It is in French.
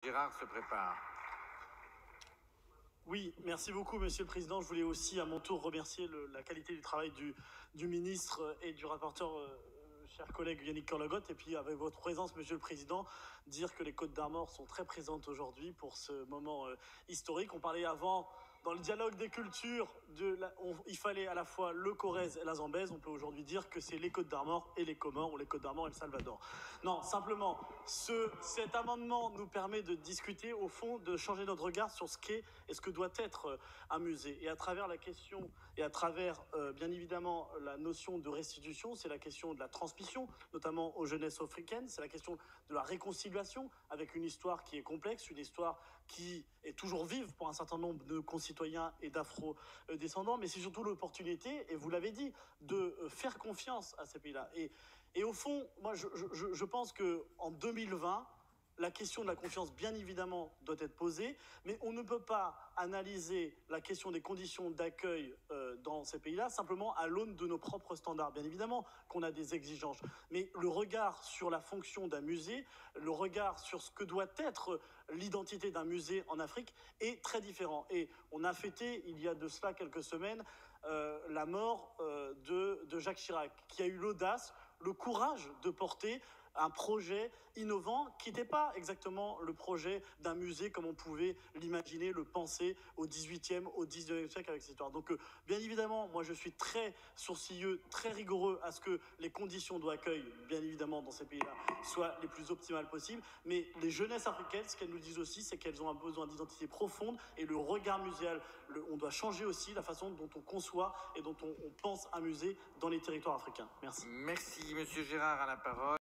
Gérard se prépare. Oui, merci beaucoup, Monsieur le Président. Je voulais aussi, à mon tour, remercier la qualité du travail du ministre et du rapporteur, cher collègue Yannick Kerlogot. Et puis, avec votre présence, Monsieur le Président, dire que les Côtes d'Armor sont très présentes aujourd'hui pour ce moment historique. On parlait avant, dans le dialogue des cultures, il fallait à la fois le Corrèze et la Zambèze. On peut aujourd'hui dire que c'est les Côtes d'Armor et les Comores, ou les Côtes d'Armor et le Salvador. Non, simplement, cet amendement nous permet de discuter, au fond, de changer notre regard sur ce qu'est et ce que doit être un musée. Et à travers la question, et à travers, bien évidemment, la notion de restitution, c'est la question de la transmission, notamment aux jeunesses africaines, c'est la question de la réconciliation avec une histoire qui est complexe, une histoire qui est toujours vive pour un certain nombre de concitoyens et d'afro-descendants, mais c'est surtout l'opportunité, et vous l'avez dit, de faire confiance à ces pays-là. Et au fond, moi, je pense qu'en 2020, la question de la confiance, bien évidemment, doit être posée, mais on ne peut pas analyser la question des conditions d'accueil dans ces pays-là simplement à l'aune de nos propres standards. Bien évidemment qu'on a des exigences, mais le regard sur la fonction d'un musée, le regard sur ce que doit être l'identité d'un musée en Afrique est très différent. Et on a fêté, il y a de cela quelques semaines, la mort de Jacques Chirac, qui a eu l'audace, le courage de porter un projet innovant qui n'était pas exactement le projet d'un musée comme on pouvait l'imaginer, le penser au 18e, au 19e siècle avec cette histoire. Donc bien évidemment, moi je suis très sourcilleux, très rigoureux à ce que les conditions d'accueil, bien évidemment dans ces pays-là, soient les plus optimales possibles, mais les jeunesses africaines, ce qu'elles nous disent aussi, c'est qu'elles ont un besoin d'identité profonde et le regard muséal, on doit changer aussi la façon dont on conçoit et dont on pense un musée dans les territoires africains. Merci. Merci, Monsieur Gérard, à la parole.